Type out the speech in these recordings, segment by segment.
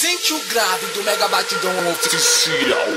Sente o grave do Mega Batidão Oficial.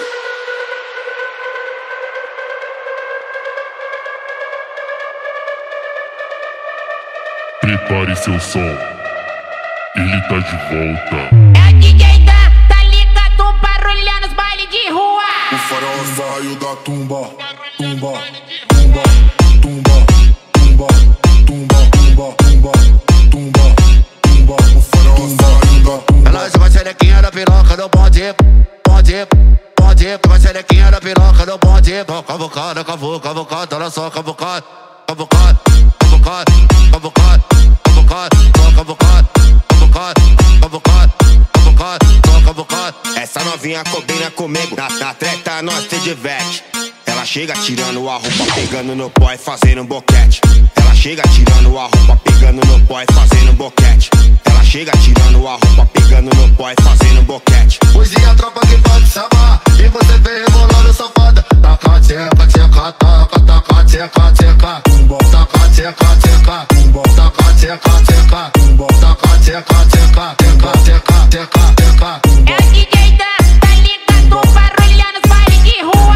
Prepare seu som, ele tá de volta. É o DJ tá ligado, barulhando os bailes de rua. O farol saiu da tumba, tumba, tumba, tumba, tumba, tumba, tumba, tumba, tumba, tumba. O farol saiu da tumba. Ela joga a xerequinha da piroca no bonde, bonde, bonde. Joga a xerequinha da piroca no bonde. Cavocada, cavocada, olha só, cavocada, cavocada, cavocada, cavocada, cavocada, cavocada, cavocada, cavocada, cavocada, cavocada. Essa novinha combina comigo, na treta nós se diverte. Ela chega tirando a roupa, pegando no pó e fazendo um boquete. Ela chega tirando a roupa, pegando no pó e fazendo um boquete. Ela chega tirando a roupa, pegando no pó e fazendo um boquete. Hoje a tropa que pode chamar e você vem rebolando safada. Taca, tcheca, tcheca, taca, taca, tcheca, tcheca, tumba, taca, tcheca, tcheca, tumba, taca, tcheca, tcheca, tumba, taca, tcheca, tcheca, tcheca, tcheca, tcheca, tcheca, tumba. É o DJ tá ligado, barulhando os bailes de rua.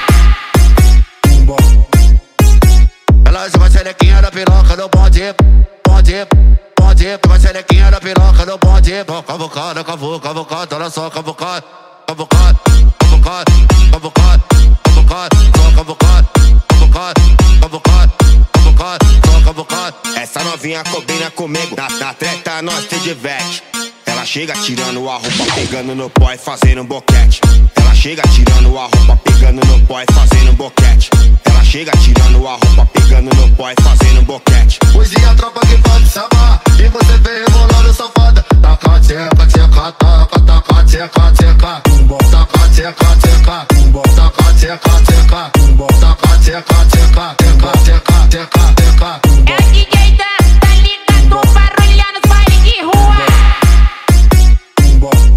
Ela joga a xerequinha da piroca no bonde, bonde, bonde. Joga a xerequinha da piroca no bonde. Cavocada, cavocada, olha só, cavocada, cavocada, cavocada, cavocada, cavocada, só cavocada, cavocada, cavocada, cavocada, só cavocada. Essa novinha combina comigo, na treta nós se diverte. Ela chega tirando a roupa, pegando no pó e fazendo um boquete. Ela chega tirando a roupa, pegando no pó e fazendo um boquete. Ela chega tirando a roupa, pegando no pó e fazendo um boquete. Hoje a tropa que pode chamar e você vem rebolando safada. Taca, tcheca, tcheca, taca, taca, tcheca, tcheca, tumba, taca, tcheca, tcheca, tumba, taca, tcheca, tcheca, tumba, taca, tcheca, tcheca, tcheca, tcheca, tcheca, tcheca, tumba. É o DJ tá ligado, barulhando os bailes de rua. Tumba.